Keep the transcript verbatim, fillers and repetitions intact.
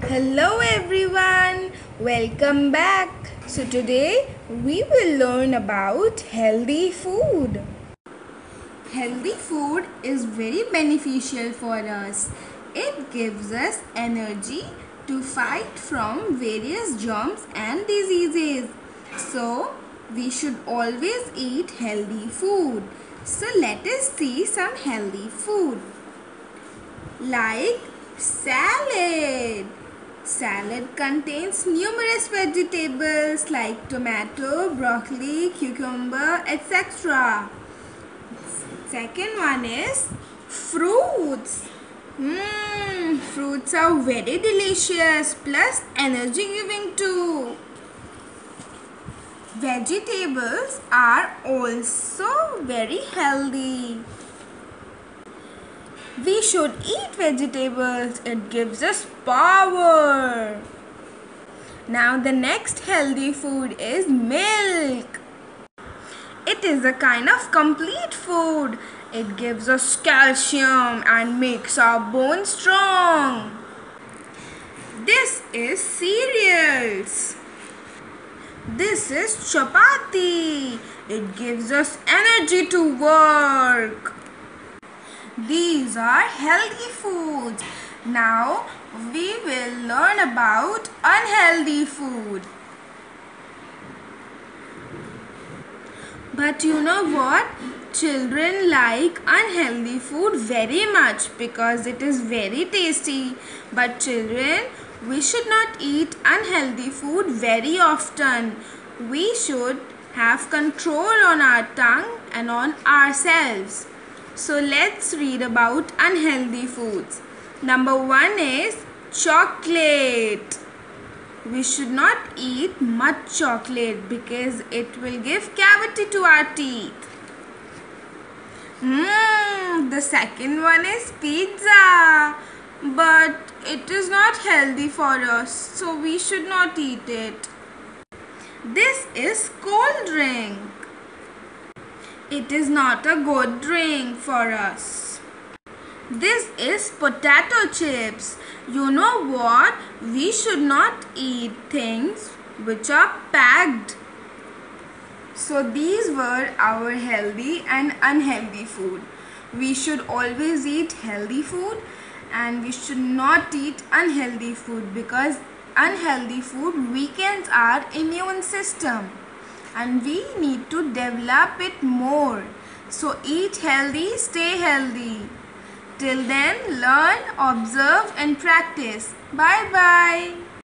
Hello everyone, welcome back. So today we will learn about healthy food. Healthy food is very beneficial for us. It gives us energy to fight from various germs and diseases. So we should always eat healthy food. So let us see some healthy food like salad. Salad contains numerous vegetables like tomato, broccoli, cucumber, et cetera. Second one is fruits. Mmm, fruits are very delicious plus energy giving too. Vegetables are also very healthy. We should eat vegetables. It gives us power. Now the next healthy food is milk. It is a kind of complete food. It gives us calcium and makes our bones strong. This is cereals. This is chapati. It gives us energy to work. These are healthy foods. Now we will learn about unhealthy food. But you know what? Children like unhealthy food very much because it is very tasty. But children, we should not eat unhealthy food very often. We should have control on our tongue and on ourselves. So let's read about unhealthy foods. Number one is chocolate. We should not eat much chocolate because it will give cavity to our teeth. Mmm, the second one is pizza. But it is not healthy for us, so we should not eat it. This is cold drink. It is not a good drink for us. This is potato chips. You know what? We should not eat things which are packed. So these were our healthy and unhealthy food. We should always eat healthy food and we should not eat unhealthy food because unhealthy food weakens our immune system. And we need to develop it more. So eat healthy, stay healthy. Till then, learn, observe and practice. Bye bye.